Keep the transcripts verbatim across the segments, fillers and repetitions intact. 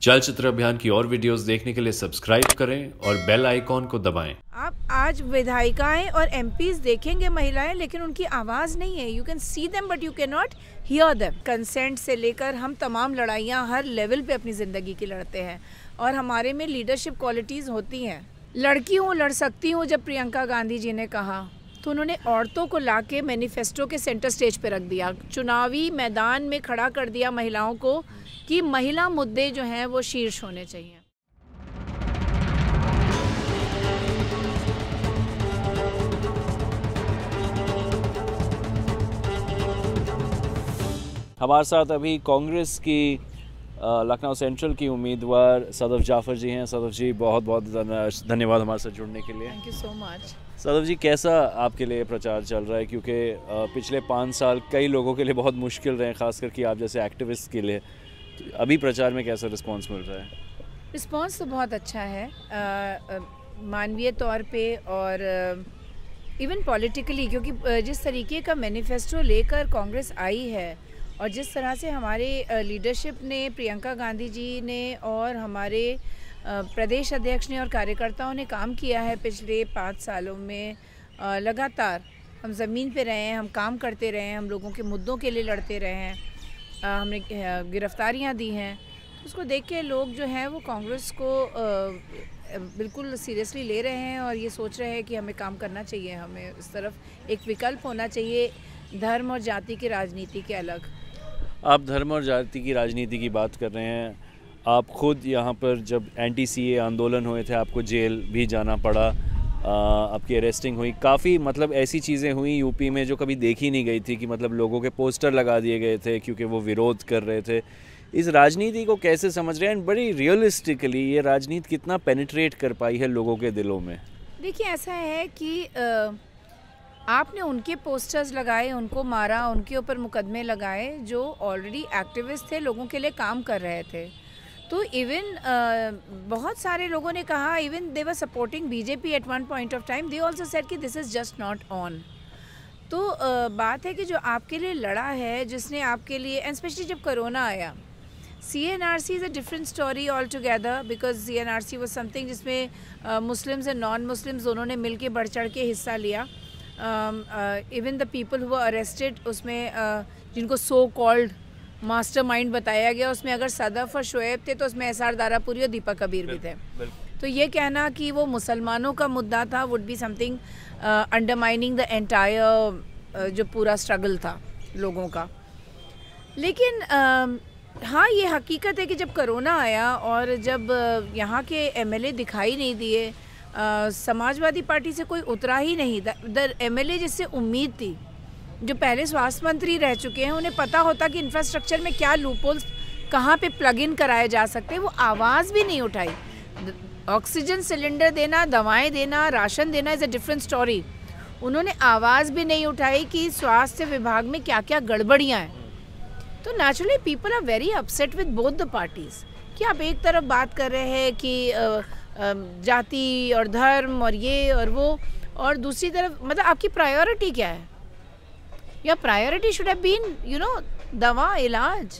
चलचित्र अभियान की और वीडियोस देखने के लिए सब्सक्राइब करें और बेल आइकॉन को दबाएं। आप आज विधायिकाएं और एमपीज देखेंगे महिलाएं, लेकिन उनकी आवाज़ नहीं है। You can see them but you can not hear them. Consent से लेकर हम तमाम लड़ाइयाँ हर लेवल पे अपनी ज़िंदगी की लड़ते हैं और हमारे में लीडरशिप क्वालिटीज़ होती हैं। लड़की हूँ, लड़ सकती हूँ। जब प्रियंका गांधी जी ने कहा तो उन्होंने औरतों को लाके मैनिफेस्टो के सेंटर स्टेज पे रख दिया, चुनावी मैदान में खड़ा कर दिया महिलाओं को कि महिला मुद्दे जो हैं वो शीर्ष होने चाहिए। हमारे साथ अभी कांग्रेस की लखनऊ सेंट्रल की उम्मीदवार सदफ जाफर जी हैं। सदफ जी, बहुत बहुत धन्यवाद हमारे साथ जुड़ने के लिए। Thank you so much. Sadaf ji, कैसा आपके लिए प्रचार चल रहा है? क्योंकि पिछले पाँच साल कई लोगों के लिए बहुत मुश्किल रहे, ख़ास करके आप जैसे एक्टिविस्ट के लिए। तो अभी प्रचार में कैसा रिस्पांस मिल रहा है? रिस्पांस तो बहुत अच्छा है, मानवीय तौर पे और इवन पॉलिटिकली, क्योंकि जिस तरीके का मैनिफेस्टो लेकर कांग्रेस आई है और जिस तरह से हमारे लीडरशिप ने, प्रियंका गांधी जी ने और हमारे प्रदेश अध्यक्ष ने और कार्यकर्ताओं ने काम किया है पिछले पाँच सालों में, लगातार हम ज़मीन पे रहे हैं, हम काम करते रहे हैं, हम लोगों के मुद्दों के लिए लड़ते रहे हैं, हमने गिरफ्तारियां दी हैं। उसको देख के लोग जो हैं वो कांग्रेस को बिल्कुल सीरियसली ले रहे हैं और ये सोच रहे हैं कि हमें काम करना चाहिए, हमें इस तरफ एक विकल्प होना चाहिए धर्म और जाति की राजनीति के अलग। आप धर्म और जाति की राजनीति की बात कर रहे हैं। आप खुद यहाँ पर जब एंटी सीए आंदोलन हुए थे, आपको जेल भी जाना पड़ा, आपकी अरेस्टिंग हुई, काफ़ी मतलब ऐसी चीज़ें हुई यूपी में जो कभी देखी नहीं गई थी कि मतलब लोगों के पोस्टर लगा दिए गए थे क्योंकि वो विरोध कर रहे थे। इस राजनीति को कैसे समझ रहे हैं? एंड बड़ी रियलिस्टिकली ये राजनीति कितना पेनिट्रेट कर पाई है लोगों के दिलों में? देखिए, ऐसा है कि आ, आपने उनके पोस्टर्स लगाए, उनको मारा, उनके ऊपर मुकदमे लगाए जो ऑलरेडी एक्टिविस्ट थे, लोगों के लिए काम कर रहे थे। तो इवन uh, बहुत सारे लोगों ने कहा, even they were supporting BJP at one point of time, they also said कि this is just not on. तो uh, बात है कि जो आपके लिए लड़ा है, जिसने आपके लिए, एंड स्पेशली जब कोरोना आया, C N R C is a different story all together, because C N R C was something जिसमें मुस्लिम्स एंड नॉन मुस्लिम्स दोनों ने मिल के बढ़ चढ़ के हिस्सा लिया। Even the people who were arrested, उसमें uh, जिनको सो कॉल्ड मास्टर माइंड बताया गया, उसमें अगर सदफ और शोएब थे तो उसमें एस आर दारापुरी और दीपक कबीर भी थे। तो ये कहना कि वो मुसलमानों का मुद्दा था would be something undermining the entire जो पूरा स्ट्रगल था लोगों का। लेकिन uh, हाँ, ये हकीकत है कि जब कोरोना आया और जब uh, यहाँ के एम एल ए दिखाई नहीं दिए, uh, समाजवादी पार्टी से कोई उतरा ही नहीं, द एम एल ए जिससे उम्मीद थी, जो पहले स्वास्थ्य मंत्री रह चुके हैं, उन्हें पता होता कि इंफ्रास्ट्रक्चर में क्या लूपहोल्स कहाँ पे प्लग इन कराए जा सकते हैं, वो आवाज़ भी नहीं उठाई। ऑक्सीजन सिलेंडर देना, दवाएं देना, राशन देना इज़ अ डिफरेंट स्टोरी। उन्होंने आवाज़ भी नहीं उठाई कि स्वास्थ्य विभाग में क्या क्या गड़बड़ियाँ हैं। तो naturally people are very upset with both the parties कि आप एक तरफ बात कर रहे हैं कि जाति और धर्म और ये और वो, और दूसरी तरफ मतलब आपकी प्रायोरिटी क्या है? या priority should have been, you know, दवा, इलाज,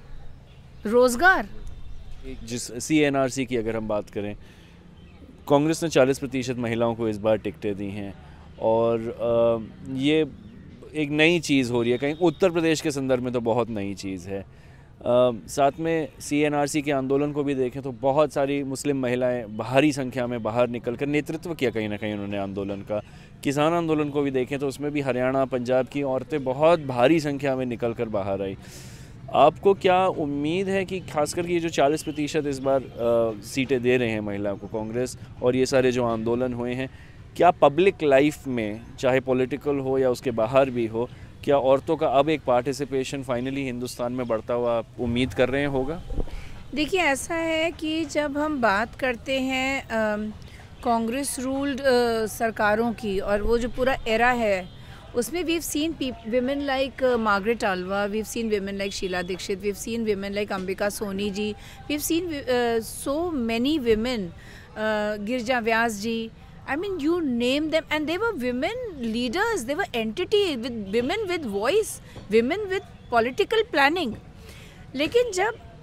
रोजगार। जिस सी एन आर सी की अगर हम बात करें, कांग्रेस ने चालीस प्रतिशत महिलाओं को इस बार टिकटें दी हैं और आ, ये एक नई चीज़ हो रही है। कहीं उत्तर प्रदेश के संदर्भ में तो बहुत नई चीज़ है। आ, साथ में सी एन आर सी के आंदोलन को भी देखें तो बहुत सारी मुस्लिम महिलाएं भारी संख्या में बाहर निकलकर नेतृत्व किया कहीं ना कहीं उन्होंने आंदोलन का। किसान आंदोलन को भी देखें तो उसमें भी हरियाणा, पंजाब की औरतें बहुत भारी संख्या में निकलकर बाहर आई। आपको क्या उम्मीद है कि खासकर ये जो चालीस प्रतिशत इस बार आ, सीटें दे रहे हैं महिलाओं को कांग्रेस, और ये सारे जो आंदोलन हुए हैं, क्या पब्लिक लाइफ में, चाहे पॉलिटिकल हो या उसके बाहर भी हो, क्या औरतों का अब एक पार्टिसिपेशन फाइनली हिंदुस्तान में बढ़ता हुआ आप उम्मीद कर रहे हैं होगा? देखिए, ऐसा है कि जब हम बात करते हैं कांग्रेस रूल्ड सरकारों की और वो जो पूरा एरा है, उसमें we have seen women like Margaret Alva, we have seen women like Sheila Dikshit, we have seen women like Ambika Soni ji, we have seen so many women, Girija Vyas ji, I mean, you name them, and they were women leaders, they were entity with women with voice, women with political planning. लेकिन जब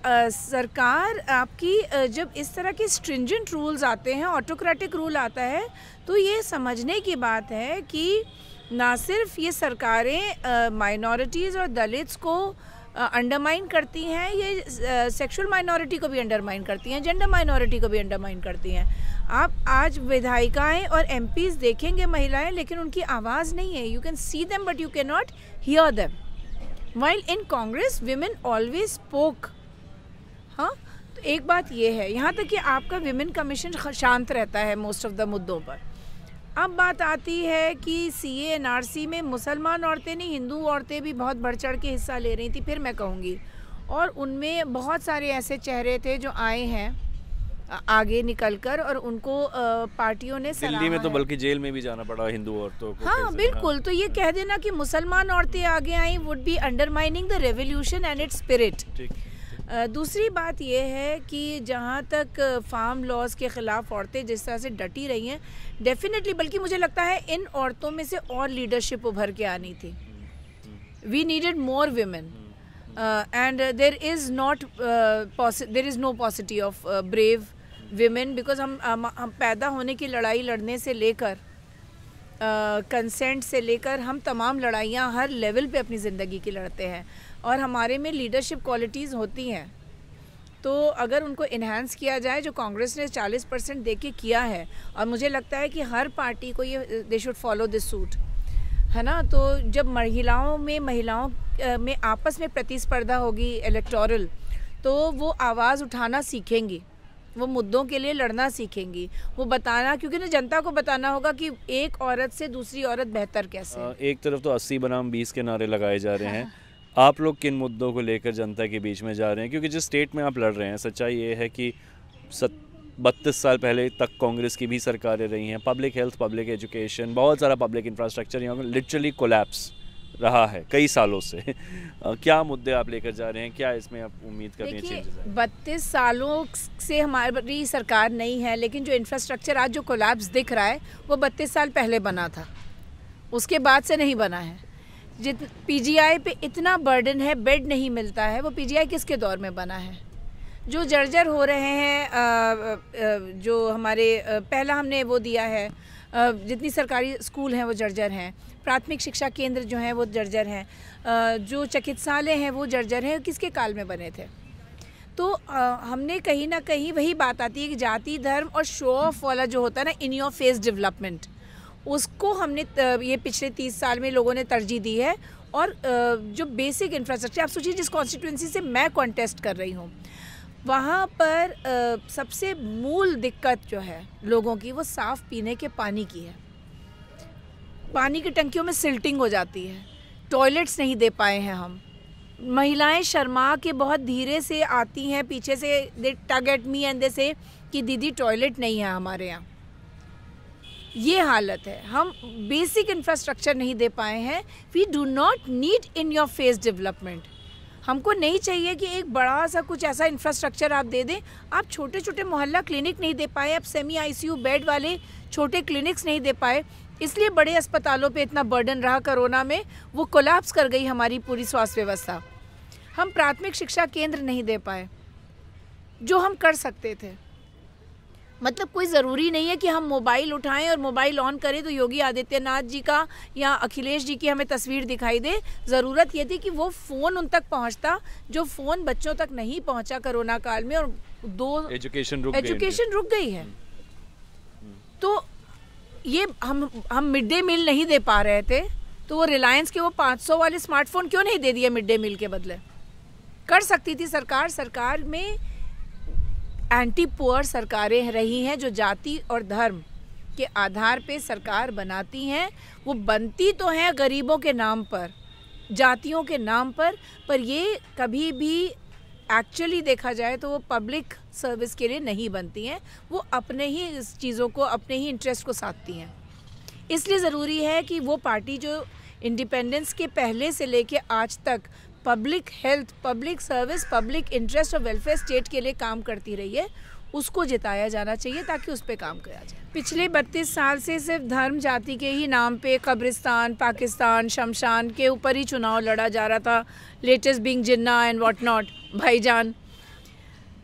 आ, सरकार आपकी आ, जब इस तरह के stringent rules आते हैं, ऑटोक्रेटिक रूल आता है, तो ये समझने की बात है कि ना सिर्फ ये सरकारें माइनॉरिटीज़ और दलित्स को अंडरमाइन करती हैं, ये सेक्सुअल माइनॉरिटी को भी अंडरमाइन करती हैं, जेंडर माइनॉरिटी को भी अंडरमाइन करती हैं। आप आज विधायिकाएँ और एमपीज़ देखेंगे महिलाएं, लेकिन उनकी आवाज़ नहीं है। You can see them but you can not hear them. While in Congress women always spoke. हाँ, तो एक बात ये है, यहाँ तक कि आपका विमेन कमीशन शांत रहता है मोस्ट ऑफ द मुद्दों पर। अब बात आती है कि सीए एनआरसी में मुसलमान औरतें नहीं, हिंदू औरतें भी बहुत बढ़ चढ़ के हिस्सा ले रही थी। फिर मैं कहूँगी, और उनमें बहुत सारे ऐसे चेहरे थे जो आए हैं आगे निकलकर, और उनको पार्टियों ने दिल्ली में तो बल्कि जेल में भी जाना पड़ा हिंदू औरतों को। हाँ बिल्कुल, तो ये कह देना कि मुसलमान औरतें आगे आई would be undermining the revolution and its spirit. दूसरी बात यह है कि जहाँ तक फार्म लॉज के ख़िलाफ़ औरतें जिस तरह से डटी रही हैं, डेफिनेटली, बल्कि मुझे लगता है इन औरतों में से और लीडरशिप उभर के आनी थी। We needed more women and there is not there is no possibility of brave women, because हम हम पैदा होने की लड़ाई लड़ने से लेकर कंसेंट uh, से लेकर हम तमाम लड़ाइयाँ हर लेवल पे अपनी ज़िंदगी की लड़ते हैं, और हमारे में लीडरशिप क्वालिटीज़ होती हैं। तो अगर उनको इन्हांस किया जाए, जो कांग्रेस ने चालीस परसेंट दे के किया है, और मुझे लगता है कि हर पार्टी को ये they should follow this suit, है ना। तो जब महिलाओं में महिलाओं में आपस में प्रतिस्पर्धा होगी इलेक्टोरल, तो वो आवाज़ उठाना सीखेंगी, वो मुद्दों के लिए लड़ना सीखेंगी, वो बताना, क्योंकि ना जनता को बताना होगा कि एक औरत से दूसरी औरत बेहतर कैसे है। एक तरफ तो अस्सी बनाम बीस के नारे लगाए जा रहे हैं, आप लोग किन मुद्दों को लेकर जनता के बीच में जा रहे हैं? क्योंकि जिस स्टेट में आप लड़ रहे हैं, सच्चाई ये है कि सत बत्तीस साल पहले तक कांग्रेस की भी सरकारें रही हैं। पब्लिक हेल्थ, पब्लिक एजुकेशन, बहुत सारा पब्लिक इंफ्रास्ट्रक्चर यहाँ पर लिटरली कोलैप्स रहा है कई सालों से। क्या मुद्दे आप लेकर जा रहे हैं? क्या इसमें आप उम्मीद कर रहे हैं चेंजेस? बत्तीस सालों से हमारी सरकार नहीं है, लेकिन जो इंफ्रास्ट्रक्चर आज जो कोलैप्स दिख रहा है वो बत्तीस साल पहले बना था, उसके बाद से नहीं बना है। जित पीजीआई पे इतना बर्डन है, बेड नहीं मिलता है, वो पीजीआई किसके दौर में बना है? जो जर्जर हो रहे हैं, आ, आ, जो हमारे आ, पहला हमने वो दिया है, आ, जितनी सरकारी स्कूल हैं वो जर्जर हैं, प्राथमिक शिक्षा केंद्र जो हैं वो जर्जर हैं, जो चिकित्सालय हैं वो जर्जर हैं, किसके काल में बने थे? तो आ, हमने कहीं ना कहीं वही बात आती है कि जाति, धर्म और शो ऑफ वाला जो होता है ना, इन योर फेस डेवलपमेंट, उसको हमने ये पिछले तीस साल में लोगों ने तरजीह दी है। और जो बेसिक इंफ्रास्ट्रक्चर, आप सोचिए जिस कॉन्स्टिट्यूंसी से मैं कॉन्टेस्ट कर रही हूँ, वहाँ पर सबसे मूल दिक्कत जो है लोगों की, वो साफ़ पीने के पानी की है। पानी की टंकियों में सिल्टिंग हो जाती है, टॉयलेट्स नहीं दे पाए हैं हम। महिलाएं शर्मा के बहुत धीरे से आती हैं, पीछे से दे टग एट मी एंड दे से कि दीदी टॉयलेट नहीं है हमारे यहाँ। ये हालत है, हम बेसिक इंफ्रास्ट्रक्चर नहीं दे पाए हैं। We do not need in your face development. हमको नहीं चाहिए कि एक बड़ा सा कुछ ऐसा इंफ्रास्ट्रक्चर आप दे दें। आप छोटे छोटे मोहल्ला क्लिनिक नहीं दे पाए, आप सेमी आईसीयू बेड वाले छोटे क्लिनिक्स नहीं दे पाए, इसलिए बड़े अस्पतालों पे इतना बर्डन रहा। कोरोना में वो कोलैप्स कर गई हमारी पूरी स्वास्थ्य व्यवस्था। हम प्राथमिक शिक्षा केंद्र नहीं दे पाए जो हम कर सकते थे। मतलब कोई ज़रूरी नहीं है कि हम मोबाइल उठाएं और मोबाइल ऑन करें तो योगी आदित्यनाथ जी का या अखिलेश जी की हमें तस्वीर दिखाई दे। ज़रूरत ये थी कि वो फ़ोन उन तक पहुंचता जो फ़ोन बच्चों तक नहीं पहुंचा कोरोना काल में, और दो एजुकेशन रुक एजुकेशन रुक गई है। तो ये हम हम मिड डे मील नहीं दे पा रहे थे, तो वो रिलायंस के वो पाँच सौ वाले स्मार्टफोन क्यों नहीं दे दिए मिड डे मील के बदले? कर सकती थी सरकार। सरकार में एंटी पुअर सरकारें रही हैं जो जाति और धर्म के आधार पे सरकार बनाती हैं। वो बनती तो हैं गरीबों के नाम पर, जातियों के नाम पर, पर ये कभी भी एक्चुअली देखा जाए तो वो पब्लिक सर्विस के लिए नहीं बनती हैं। वो अपने ही इस चीज़ों को, अपने ही इंटरेस्ट को साधती हैं। इसलिए ज़रूरी है कि वो पार्टी जो इंडिपेंडेंस के पहले से लेके आज तक public health, public service, public interest और वेलफेयर स्टेट के लिए काम करती रही है, उसको जिताया जाना चाहिए ताकि उस पर काम किया जाए। पिछले बत्तीस साल से सिर्फ धर्म जाति के ही नाम पे कब्रिस्तान, पाकिस्तान, शमशान के ऊपर ही चुनाव लड़ा जा रहा था। Latest being Jinnah and what not, भाईजान।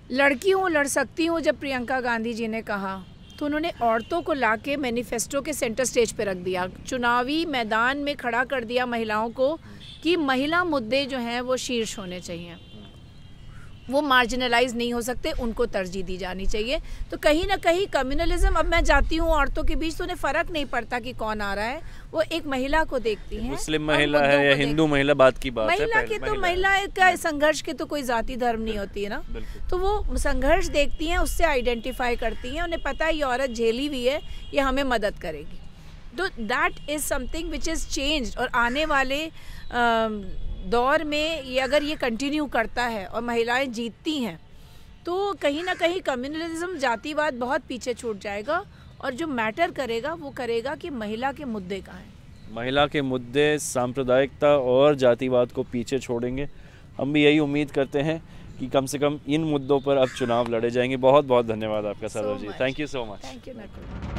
लड़की हूँ लड़ सकती हूँ जब प्रियंका गांधी जी ने कहा, तो उन्होंने औरतों को लाके मैनिफेस्टो के सेंटर स्टेज पे रख दिया, चुनावी मैदान में खड़ा कर दिया महिलाओं को कि महिला मुद्दे जो हैं वो शीर्ष होने चाहिए, वो मार्जिनलाइज नहीं हो सकते, उनको तरजीह दी जानी चाहिए। तो कहीं ना कहीं कम्युनलिज्म, अब मैं जाती हूँ औरतों के बीच तो उन्हें फ़र्क नहीं पड़ता कि कौन आ रहा है, वो एक महिला को देखती हैं, मुस्लिम महिला है या हिंदू महिला, बात की बात है, महिला के तो महिला का संघर्ष के तो कोई जाति धर्म नहीं होती है ना, तो वो संघर्ष देखती हैं, उससे आइडेंटिफाई करती हैं, उन्हें पता है ये औरत झेली हुई है, ये हमें मदद करेगी। तो that is something which is changed. और आने वाले दौर में ये अगर ये कंटिन्यू करता है और महिलाएं जीतती हैं तो कहीं ना कहीं कम्युनलिज्म, जातिवाद बहुत पीछे छूट जाएगा और जो मैटर करेगा वो करेगा कि महिला के मुद्दे कहाँ हैं। महिला के मुद्दे सांप्रदायिकता और जातिवाद को पीछे छोड़ेंगे। हम भी यही उम्मीद करते हैं कि कम से कम इन मुद्दों पर अब चुनाव लड़े जाएंगे। बहुत बहुत धन्यवाद आपका Sarwar ji, thank you so much. Thank you Nakul.